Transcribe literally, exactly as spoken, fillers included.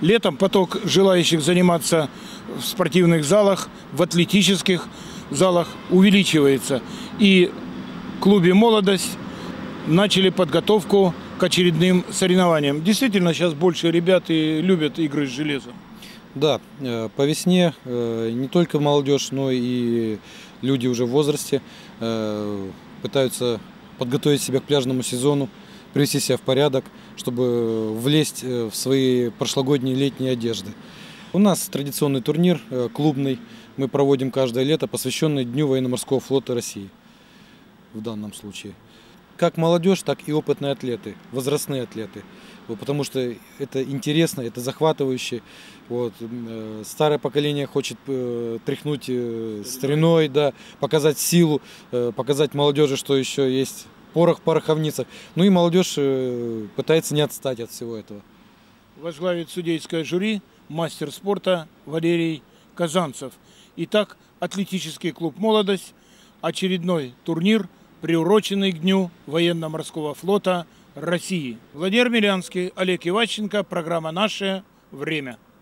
Летом поток желающих заниматься в спортивных залах, в атлетических залах увеличивается. И в клубе «Молодость» начали подготовку к очередным соревнованиям. Действительно, сейчас больше ребят и любят игры с железом. Да, по весне не только молодежь, но и люди уже в возрасте пытаются подготовить себя к пляжному сезону, привести себя в порядок, чтобы влезть в свои прошлогодние летние одежды. У нас традиционный турнир клубный, мы проводим каждое лето, посвященный Дню военно-морского флота России в данном случае. Как молодежь, так и опытные атлеты, возрастные атлеты. Потому что это интересно, это захватывающе. Вот. Старое поколение хочет тряхнуть стариной, да, показать силу, показать молодежи, что еще есть порох в пороховницах. Ну и молодежь пытается не отстать от всего этого. Возглавит судейское жюри мастер спорта Валерий Казанцев. Итак, атлетический клуб «Молодость», очередной турнир, приуроченный к Дню военно-морского флота России. Владимир Милянский, Олег Иващенко, программа «Наше время».